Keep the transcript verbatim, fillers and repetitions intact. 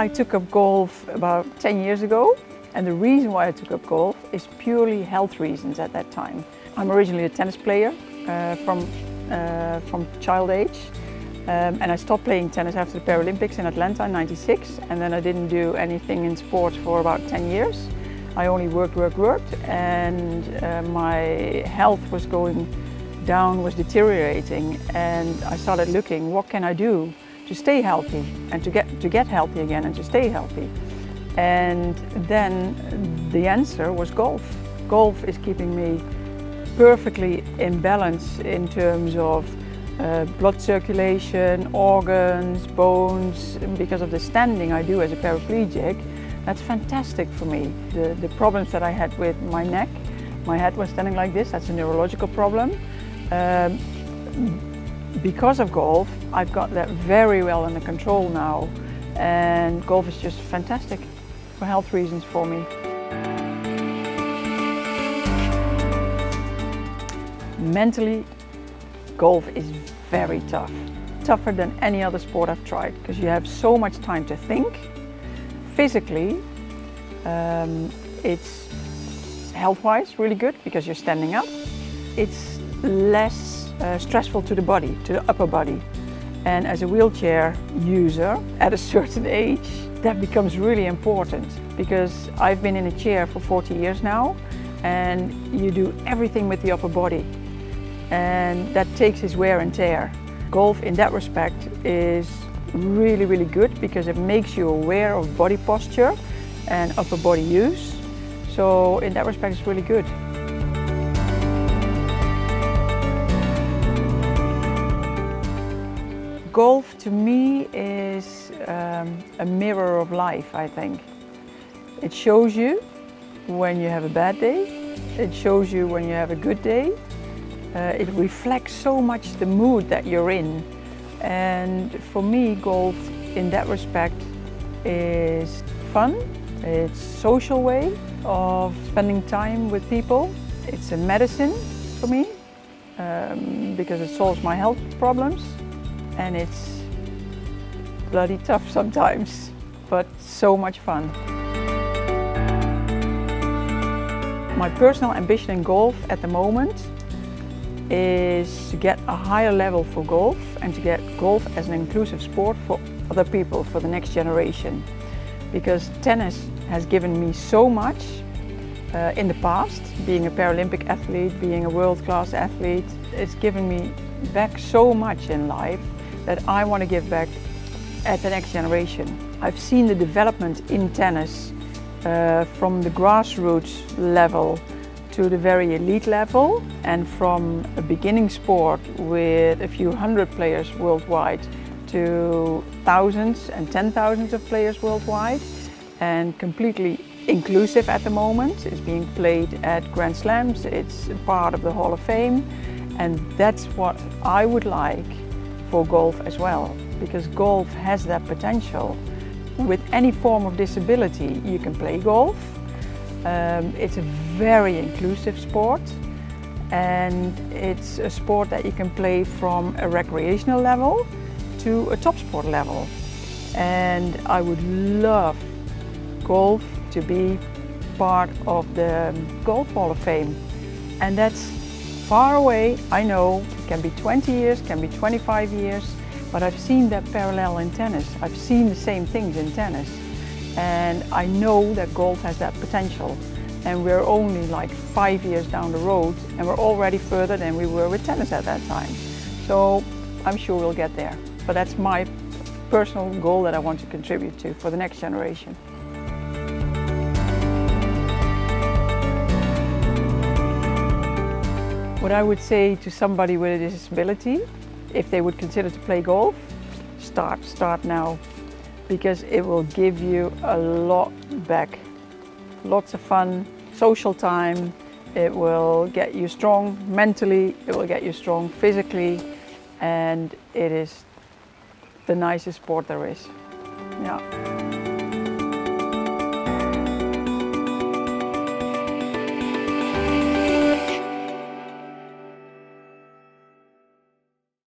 I took up golf about ten years ago, and the reason why I took up golf is purely health reasons at that time. I'm originally a tennis player uh, from, uh, from child age, um, and I stopped playing tennis after the Paralympics in Atlanta in ninety-six, and then I didn't do anything in sports for about ten years. I only worked, worked, worked, and uh, my health was going down, was deteriorating, and I started looking, what can I do to stay healthy and to get to get healthy again and to stay healthy. And then the answer was golf. Golf is keeping me perfectly in balance in terms of uh, blood circulation, organs, bones. Because of the standing I do as a paraplegic, that's fantastic for me. The, the problems that I had with my neck, my head was standing like this, that's a neurological problem. Um, Because of golf, I've got that very well under control now, and golf is just fantastic for health reasons for me. Mentally, golf is very tough. Tougher than any other sport I've tried, because you have so much time to think. Physically, um, it's health-wise really good because you're standing up. It's less Uh, stressful to the body, to the upper body. And as a wheelchair user at a certain age, that becomes really important, because I've been in a chair for forty years now, and you do everything with the upper body, and that takes its wear and tear. Golf in that respect is really, really good because it makes you aware of body posture and upper body use. So in that respect it's really good. Golf to me is um, a mirror of life, I think. It shows you when you have a bad day, it shows you when you have a good day. Uh, it reflects so much the mood that you're in. And for me, golf in that respect is fun. It's a social way of spending time with people. It's a medicine for me um, because it solves my health problems. And it's bloody tough sometimes, but so much fun. My personal ambition in golf at the moment is to get a higher level for golf and to get golf as an inclusive sport for other people, for the next generation. Because tennis has given me so much uh, in the past, being a Paralympic athlete, being a world-class athlete. It's given me back so much in life that I want to give back at the next generation. I've seen the development in tennis uh, from the grassroots level to the very elite level, and from a beginning sport with a few hundred players worldwide to thousands and ten thousands of players worldwide, and completely inclusive at the moment. It's being played at Grand Slams, it's part of the Hall of Fame, and that's what I would like for golf as well, because golf has that potential. With any form of disability you can play golf. Um, it's a very inclusive sport, and it's a sport that you can play from a recreational level to a top sport level. And I would love golf to be part of the Golf Hall of Fame, and that's far away, I know. It can be twenty years, can be twenty-five years, but I've seen that parallel in tennis. I've seen the same things in tennis, and I know that golf has that potential. And we're only like five years down the road, and we're already further than we were with tennis at that time. So I'm sure we'll get there. But that's my personal goal that I want to contribute to for the next generation. What I would say to somebody with a disability, if they would consider to play golf, start, start now, because it will give you a lot back. Lots of fun, social time, it will get you strong mentally, it will get you strong physically, and it is the nicest sport there is. Yeah.